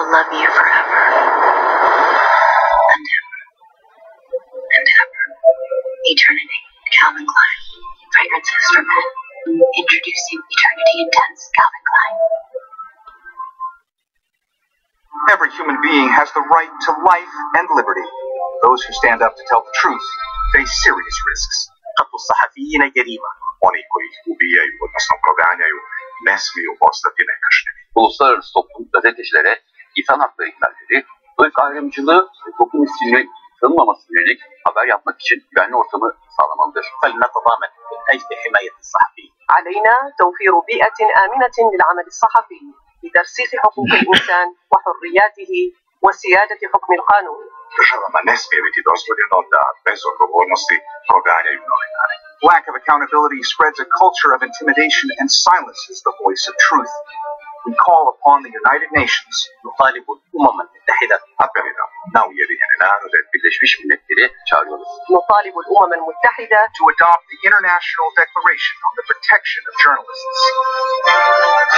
love you forever. And ever. And ever. Eternity. Calvin Klein. Fragrances for men. Introducing Eternity Intense Calvin Klein. Every human being has the right to life and liberty. Those who stand up to tell the truth face serious risks. قتل الصحفيين جريمة. Oni koji ubijaju, odnosno proganjaju, ne smiju ostati nekažnjeni. Uluslararası toplum gazetecilere insan hakları ihlalleri, ırk ayrımcılığı ve toplum ismini tanınmaması yönelik haber yapmak için güvenli ortamı sağlamalıdır. فلنتضامن من أجل حماية الصحفي. علينا توفير بيئة آمنة للعمل الصحفي لترسيخ حقوق الإنسان وحرياته وسيادة حكم القانون. Državama ne smije biti dozvoljeno da bez odgovornosti proganjaju novinare. Lack of accountability spreads a culture of intimidation and silences the voice of truth. We call upon the United Nations. نطالب الأمم المتحدة. Apelida na Ujedinjene narode. Birleşmiş Milletleri çağırıyoruz. نطالب الأمم المتحدة to adopt the International Declaration on the Protection of Journalists.